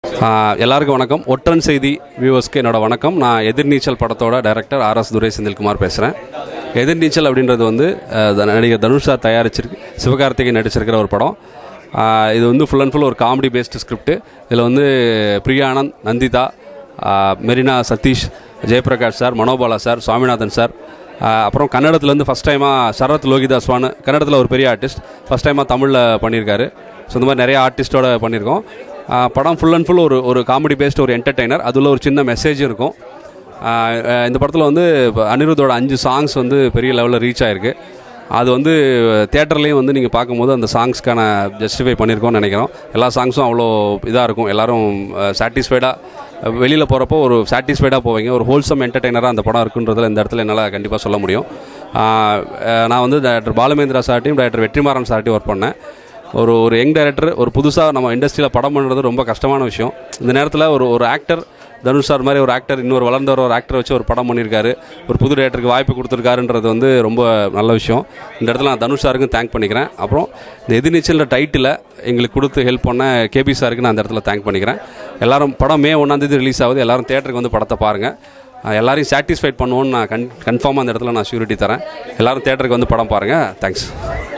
எல்லாருக்கும் வணக்கம். ஒற்றன் செய்தி வியூவர்ஸ்க்கு என்னோட வணக்கம். நான் எதிர்நீச்சல் படத்தோட டைரக்டர் RS துரை செந்தில்குமார் பேசுகிறேன். எதிர்நீச்சல் அப்படின்றது வந்து நடிகர் தனுஷ் சார் தயாரிச்சிருக்கு, சிவகார்த்திகேயன் நடிச்சிருக்கிற ஒரு படம். இது வந்து ஃபுல் அண்ட் ஃபுல் ஒரு காமெடி பேஸ்டு ஸ்கிரிப்ட். இதில் வந்து Priyanand, Nandita, Marina Sathish, Jayaprakash sir, Manobala sir, Swaminathan sir, அப்புறம் கன்னடத்துலேருந்து ஃபஸ்ட் டைமாக சரத் லோகிதாஸ்வான், கன்னடத்தில் ஒரு பெரிய ஆர்டிஸ்ட், ஃபஸ்ட் டைமாக தமிழில் பண்ணியிருக்காரு. ஸோ இந்த மாதிரி நிறைய ஆர்டிஸ்ட்டோட பண்ணியிருக்கோம். படம் ஃபுல் அண்ட் ஃபுல் ஒரு காமெடி பேஸ்ட், ஒரு என்டர்டெய்னர். அதில் ஒரு சின்ன மெசேஜ் இருக்கும். இந்த படத்தில் வந்து அனிருத்தோட 5 சாங்ஸ் வந்து பெரிய லெவலில் ரீச் ஆகிருக்கு. அது வந்து தியேட்டர்லேயும் வந்து நீங்கள் பார்க்கும்போது அந்த சாங்ஸ்க்கான ஜஸ்டிஃபை பண்ணியிருக்கோம்னு நினைக்கிறோம். எல்லா சாங்ஸும் அவ்வளோ இதாக இருக்கும். எல்லோரும் சாட்டிஸ்ஃபைடாக வெளியில் போகிறப்போ ஒரு சாட்டிஸ்ஃபைடாக போவீங்க. ஒரு ஹோல்சம் என்டர்டெய்னராக அந்த படம் இருக்குன்றதில் இந்த இடத்துல என்னால் கண்டிப்பாக சொல்ல முடியும். நான் வந்து director Balu Mahendra சார்ட்டையும் director Vetrimaaran சார்ட்டையும் work பண்ணேன். ஒரு யங் டைரக்டர், ஒரு புதுசாக நம்ம இண்டஸ்ட்ரியில் படம் பண்ணுறது ரொம்ப கஷ்டமான விஷயம். இந்த நேரத்தில் ஒரு ஆக்டர், தனுஷ் சார் மாதிரி ஒரு ஆக்டர், இன்னொரு வளர்ந்தவர் ஒரு ஆக்டரை வச்சு ஒரு படம் பண்ணியிருக்காரு, ஒரு புது டைரக்டருக்கு வாய்ப்பு கொடுத்துருக்காருன்றது வந்து ரொம்ப நல்ல விஷயம். இந்த இடத்துல நான் தனுஷ் சாருக்கும் தேங்க் பண்ணிக்கிறேன். அப்புறம் இந்த எதிர்நீச்சல் டைட்டில் எங்களுக்கு கொடுத்து ஹெல்ப் பண்ண KB சாருக்கு நான் அந்த இடத்துல தேங்க் பண்ணிக்கிறேன். எல்லோரும் படம் May 1 ரிலீஸ் ஆகுது. எல்லோரும் தியேட்டருக்கு வந்து படத்தை பாருங்கள். எல்லாரையும் சாட்டிஸ்ஃபைட் பண்ணுவோன்னு நான் கன்ஃபார்மாக அந்த இடத்துல நான் ஷூரிட்டி தரேன். எல்லோரும் தியேட்டருக்கு வந்து படம் பாருங்கள். தேங்க்ஸ்.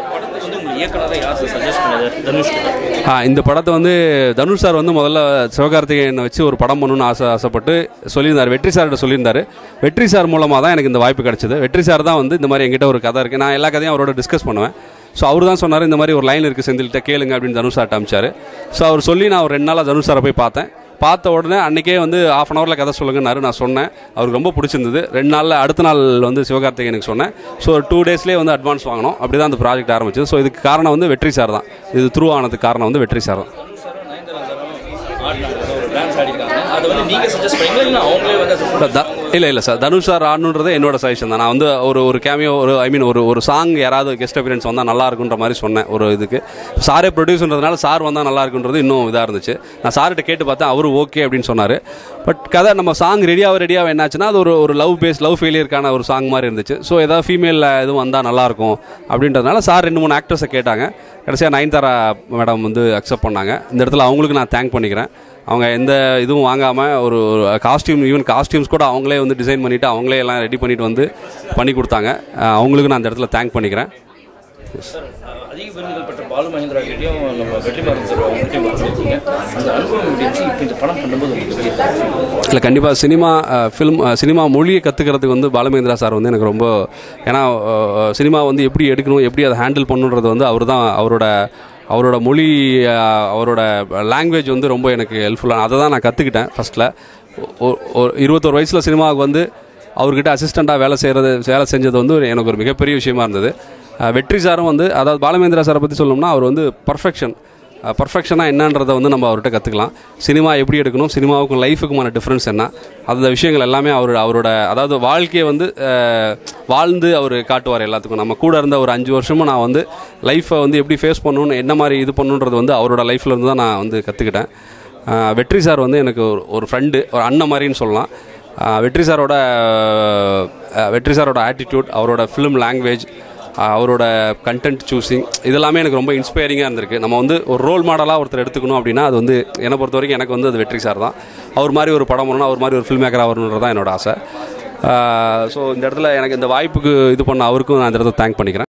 இந்த படத்தை வந்து தனுஷ் சார் வந்து முதல்ல சிவகார்த்திகேயனை வச்சு ஒரு படம் பண்ணணும்னு ஆசைப்பட்டு சொல்லியிருந்தார். வெற்றி சார்கிட்ட சொல்லியிருந்தார். வெற்றி சார் மூலமாக தான் எனக்கு இந்த வாய்ப்பு கிடச்சிது. வெற்றி சார் தான் வந்து இந்த மாதிரி என்கிட்ட ஒரு கதை இருக்குது, நான் எல்லா கதையும் அவரோட டிஸ்கஸ் பண்ணுவேன். ஸோ அவர் தான் சொன்னார், இந்த மாதிரி ஒரு லைன் இருக்குது செந்தில்கிட்ட கேளுங்க அப்படின்னு தனுஷ் சார்ட்ட அமிச்சார். ஸோ அவர் சொல்லி நான் ஒரு 2 நாளாக தனுஷ் சாரை போய் பார்த்தேன். பார்த்த உடனே அன்றைக்கே வந்து ½ ஹவரில் கதை சொல்லுங்கன்னாரு. நான் சொன்னேன், அவருக்கு ரொம்ப பிடிச்சிருந்தது. 2 நாளில் அடுத்த நாள் வந்து சிவகார்த்திகேயனுக்கு சொன்னேன். ஸோ 2 டேஸ்லேயே வந்து அட்வான்ஸ் வாங்கினோம். அப்படி தான் அந்த ப்ராஜெக்ட் ஆரம்பிச்சது. ஸோ இதுக்கு காரணம் வந்து வெற்றி சார் தான். இது த்ரூ ஆனதுக்கு காரணம் வந்து வெற்றி சார் தான். இல்லை சார், தனுஷ் சார் ஆடணுன்றது என்னோட சஜஷன் தான். நான் வந்து ஒரு கேமியோ, ஒரு சாங் யாராவது கெஸ்ட் அப்பியரன்ஸ் வந்தால் நல்லா இருக்குன்ற மாதிரி சொன்னேன். ஒரு இதுக்கு சாரே ப்ரொடியூஸ்ன்றதுனால சார் வந்தால் நல்லா இருக்குன்றது இன்னும் இதாக இருந்துச்சு. நான் சார்கிட்ட கேட்டு பார்த்தேன், அவரு ஓகே அப்படின்னு சொன்னார். பட் கதை நம்ம சாங் ரெடியாக என்னாச்சுன்னா அது ஒரு லவ் ஃபெயிலியருக்கான ஒரு சாங் மாதிரி இருந்துச்சு. ஸோ ஏதாவது ஃபீமேல் எதுவும் வந்தால் நல்லாயிருக்கும் அப்படின்றதுனால சார் 2-3 ஆக்டர்ஸை கேட்டாங்க. கடைசியாக நயன்தாரா மேடம் வந்து அக்செப்ட் பண்ணாங்க. இந்த இடத்துல அவங்களுக்கு நான் தேங்க் பண்ணிக்கிறேன். அவங்க எந்த இதுவும் வாங்காமல் ஒரு ஈவன் காஸ்டியூம்ஸ் கூட அவங்களே வந்து டிசைன் பண்ணிவிட்டு அவங்களே எல்லாம் ரெடி பண்ணிவிட்டு வந்து பண்ணி கொடுத்தாங்க. அவங்களுக்கு நான் அந்த இடத்துல தேங்க் பண்ணிக்கிறேன். அதிக விருதுகள் பெற்ற பாலு மகேந்திரா கிட்டையும் நம்ம வெற்றிமாறன் சார் அவங்ககிட்டையும் பார்த்துருக்கீங்க. அந்த அனுபவம் இருந்துச்சு. இப்போ இந்த படம் பண்ணும்போது இல்லை, கண்டிப்பாக சினிமா மொழியை கற்றுக்கிறதுக்கு வந்து பாலுமகேந்திரா சார் வந்து எனக்கு ரொம்ப, ஏன்னா சினிமா வந்து எப்படி எடுக்கணும், எப்படி அதை ஹேண்டில் பண்ணுன்றது வந்து அவரோட மொழி, அவரோட லாங்குவேஜ் வந்து ரொம்ப எனக்கு ஹெல்ப்ஃபுல்லான, அதை தான் நான் கற்றுக்கிட்டேன். ஃபஸ்ட்டில் ஒரு 21 வயசில் சினிமாவுக்கு வந்து அவர்கிட்ட அசிஸ்டண்ட்டாக வேலை செஞ்சது வந்து எனக்கு ஒரு மிகப்பெரிய விஷயமா இருந்தது. வெற்றி சாரும் வந்து, அதாவது பாலுமகேந்திரா சாரை பற்றி சொல்லணும்னா அவர் வந்து பர்ஃபெக்ஷனாக என்னன்றதை வந்து நம்ம அவர்கிட்ட கற்றுக்கலாம். சினிமா எப்படி எடுக்கணும், சினிமாவுக்கும் லைஃபுக்குமான டிஃப்ரென்ஸ் என்ன, அந்த விஷயங்கள் எல்லாமே அவரோட அதாவது வாழ்க்கையை வந்து வாழ்ந்து அவர் காட்டுவார் எல்லாத்துக்கும். நம்ம கூட இருந்த ஒரு 5 வருஷமும் நான் வந்து லைஃப்பை வந்து எப்படி ஃபேஸ் பண்ணணும்னு, என்ன மாதிரி இது பண்ணணுன்றது வந்து அவரோட லைஃப்பில் இருந்து தான் நான் வந்து கற்றுக்கிட்டேன். வெற்றி சார் வந்து எனக்கு ஒரு ஃப்ரெண்டு, ஒரு அண்ணன் மாதிரின்னு சொல்லலாம். வெற்றி சாரோட ஆட்டிடியூட், அவரோட ஃபிலிம் லாங்குவேஜ், அவரோட கண்டென்ட் சூஸிங், இதெல்லாமே எனக்கு ரொம்ப இன்ஸ்பைரிங்காக இருந்திருக்கு. நம்ம வந்து ஒரு ரோல் மாடலாக ஒருத்தர் எடுத்துக்கணும் அப்படின்னா அது வந்து என்னை பொறுத்த வரைக்கும் எனக்கு வந்து அது வெற்றி சார் தான். அவர் மாதிரி ஒரு படம் வரணும், அவர் மாதிரி ஒரு ஃபில்ம் மேக்கராக வரணுன்றது தான் என்னோட ஆசை. ஸோ இந்த இடத்துல எனக்கு இந்த வாய்ப்புக்கு இது பண்ண அவருக்கும் நான் இந்த இடத்துல தேங்க் பண்ணிக்கிறேன்.